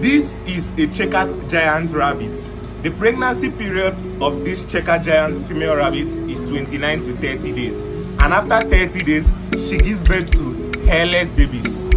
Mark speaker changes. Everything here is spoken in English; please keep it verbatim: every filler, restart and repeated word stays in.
Speaker 1: This is a checkered giant rabbit. The pregnancy period of this checkered giant female rabbit is twenty-nine to thirty days, and after thirty days she gives birth to hairless babies.